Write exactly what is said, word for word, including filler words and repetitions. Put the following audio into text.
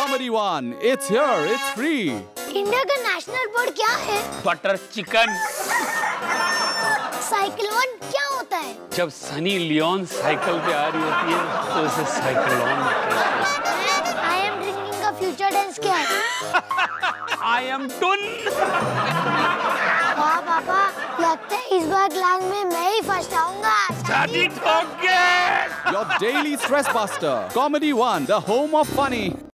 Comedy One, it's here, it's free. India का national bird क्या है? Butter chicken. साइक्लोन क्या होता है? जब सनी लियोन साइकिल पे आ रही होती है तो उसे साइक्लोन कहते हैं। आई एम ड्रिंकिंग का फ्यूचर टेंस क्या है? आई एम टुन। वाह पापा, लगता है इस बार क्लास में मैं ही फर्स्ट आऊंगा। शादी ठोक गए। Your daily stress buster. Comedy One, the home of funny.